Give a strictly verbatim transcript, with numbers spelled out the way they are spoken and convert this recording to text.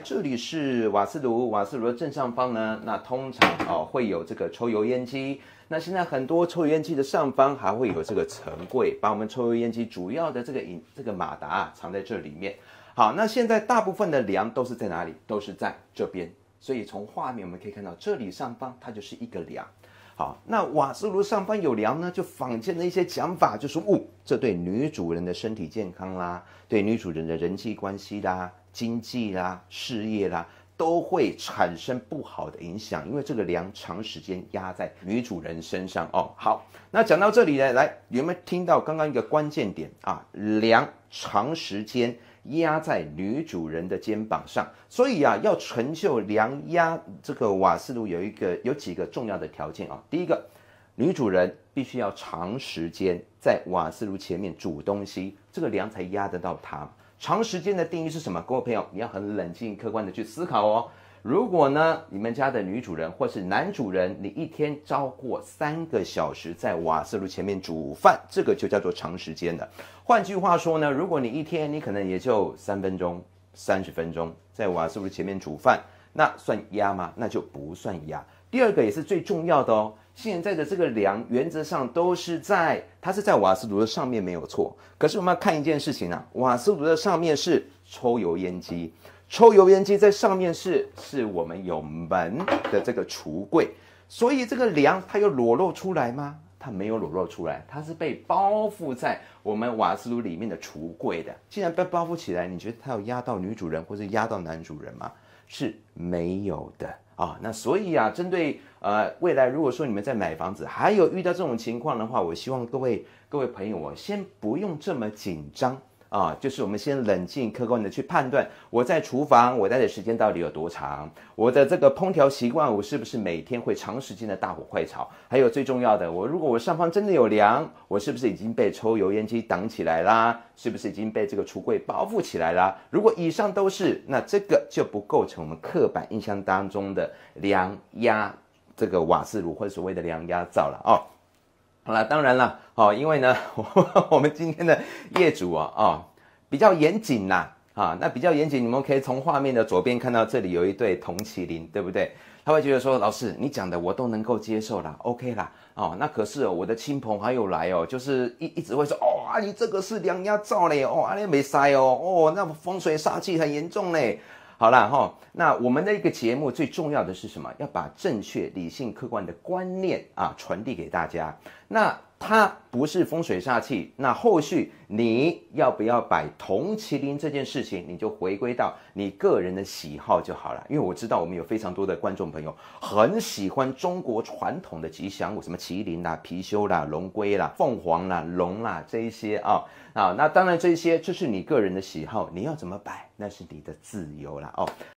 这里是瓦斯炉，瓦斯炉的正上方呢，那通常哦会有这个抽油烟机。那现在很多抽油烟机的上方还会有这个层柜，把我们抽油烟机主要的这个引这个马达、啊、藏在这里面。好，那现在大部分的梁都是在哪里？都是在这边。所以从画面我们可以看到，这里上方它就是一个梁。好，那瓦斯炉上方有梁呢，就坊间的一些讲法就说，哦，这对女主人的身体健康啦，对女主人的人际关系啦、经济啦、事业啦，都会产生不好的影响，因为这个梁长时间压在女主人身上哦。好，那讲到这里呢，来，有没有听到刚刚一个关键点啊？梁长时间压在女主人的肩膀上，所以啊，要成就梁压这个瓦斯炉有一个有几个重要的条件啊。第一个，女主人必须要长时间在瓦斯炉前面煮东西，这个梁才压得到它。长时间的定义是什么？各位朋友，你要很冷静客观的去思考哦。如果呢，你们家的女主人或是男主人，你一天超过三个小时在瓦斯炉前面煮饭，这个就叫做长时间的。换句话说呢，如果你一天你可能也就三分钟、三十分钟在瓦斯炉前面煮饭，那算压吗？那就不算压。第二个也是最重要的哦，现在的这个梁原则上都是在它是在瓦斯炉的上面没有错，可是我们要看一件事情啊，瓦斯炉的上面是抽油烟机。抽油烟机在上面是是我们有门的这个橱柜，所以这个梁它有裸露出来吗？它没有裸露出来，它是被包覆在我们瓦斯炉里面的橱柜的。既然被包覆起来，你觉得它有压到女主人或是压到男主人吗？是没有的啊。那所以啊，针对呃未来如果说你们在买房子还有遇到这种情况的话，我希望各位各位朋友我先不用这么紧张。啊，就是我们先冷静客观的去判断，我在厨房我待的时间到底有多长，我的这个烹调习惯我是不是每天会长时间的大火快炒，还有最重要的，我如果我上方真的有梁，我是不是已经被抽油烟机挡起来啦？是不是已经被这个橱柜包覆起来啦？如果以上都是，那这个就不构成我们刻板印象当中的梁压这个瓦斯炉或者所谓的梁压灶了哦。好了，当然了，哦，因为呢，我们今天的业主啊，哦，比较严谨啦，啊，那比较严谨，你们可以从画面的左边看到这里有一对铜麒麟，对不对？他会觉得说，老师，你讲的我都能够接受啦 ，OK 啦，哦，那可是、哦、我的亲朋好友来哦，就是一一直会说，哦，啊，你这个是梁压灶嘞，哦，啊，你没塞哦，哦，那风水煞气很严重嘞。好啦齁，那我们的一个节目最重要的是什么？要把正确、理性、客观的观念啊传递给大家。那它不是风水煞气，那后续你要不要摆铜麒麟这件事情，你就回归到你个人的喜好就好了。因为我知道我们有非常多的观众朋友很喜欢中国传统的吉祥物，什么麒麟啦、貔貅啦、龙龟啦、凤凰啦、龙啦这一些啊。啊，那当然这些这是你个人的喜好，你要怎么摆那是你的自由啦哦。